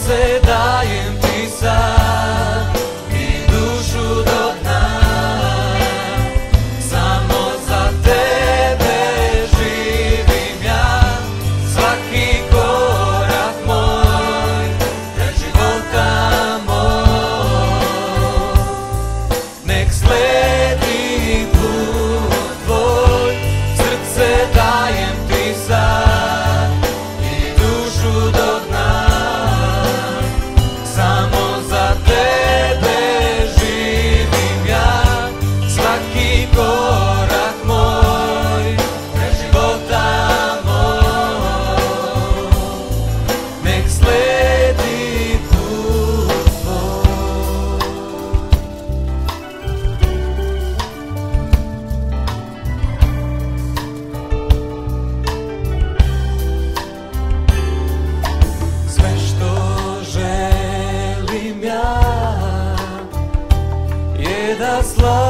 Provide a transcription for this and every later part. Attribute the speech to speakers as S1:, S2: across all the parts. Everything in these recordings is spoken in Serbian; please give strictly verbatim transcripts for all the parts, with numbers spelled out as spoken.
S1: Srce dajem ti sad i dušu do dna, samo za tebe živim ja. Svaki korak moj, pred života moj, nek sledi put tvoj. Srce dajem ti sad i dušu do dna, samo za tebe živim ja. Svaki korak moj, pred života moj, nek sledi put tvoj. Sve što želim ja je da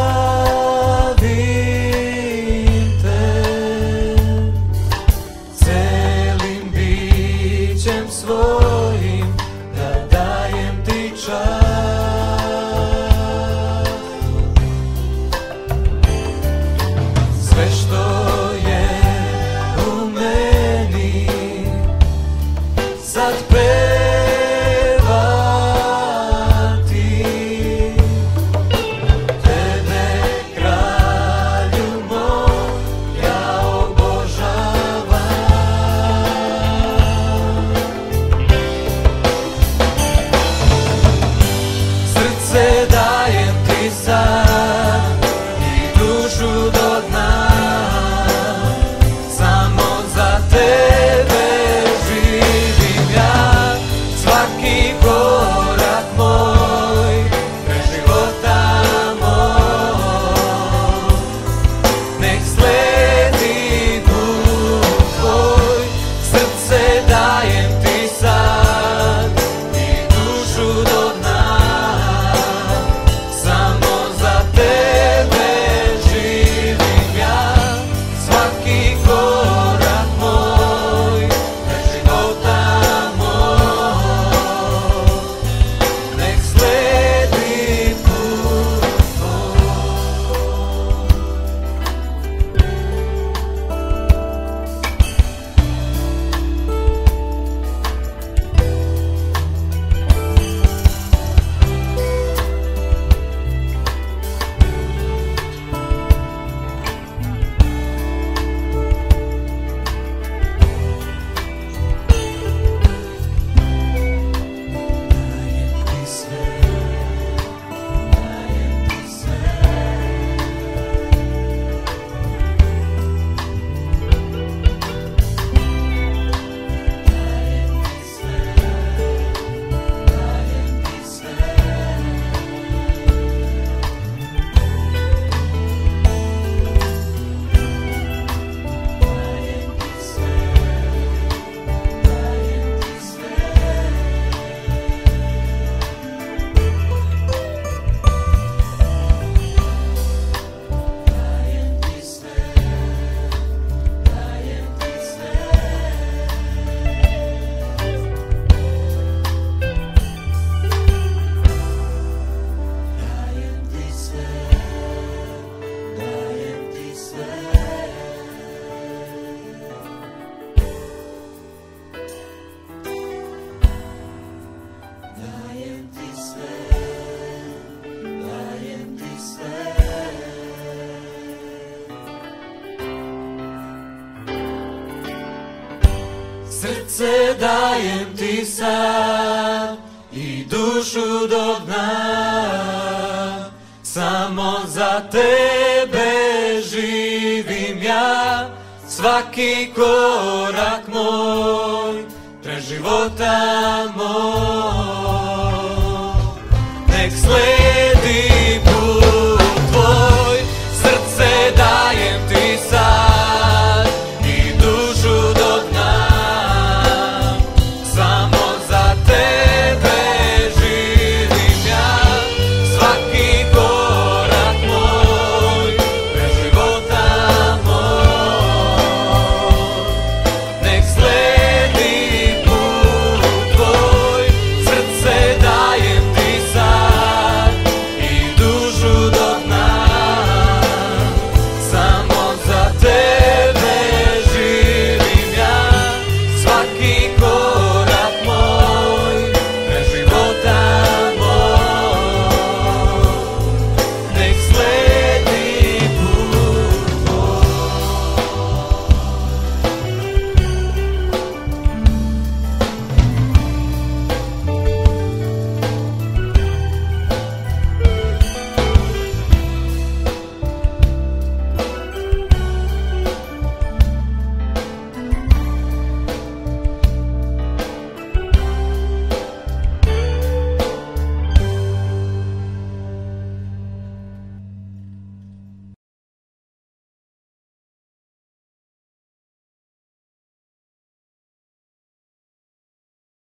S1: slavim te, celim bićem svojim da dajem ti čast. Sve što je u meni sad pevati, tebe kralju moj ja obožavam. Srce dajem ti sad i dušu do dna, samo za tebe živim ja. Svaki korak moj, pred života moj, nek sledi put tvoj. Srce dajem ti sad i dušu do dna, samo za tebe živim ja. Svaki korak moj, pred života moj, nek sledi put tvoj. Dajem ti sve, dajem ti sve. Dajem ti sve, dajem ti sve. Dajem ti sve, dajem ti sve. Dajem ti sve, dajem ti sve. Dajem ti sve, dajem ti sve. Dajem ti sve, dajem ti sve. Srce dajem ti sad i dušu do dna, samo za tebe živim ja. Svaki korak moj, pred života moj, nek sledi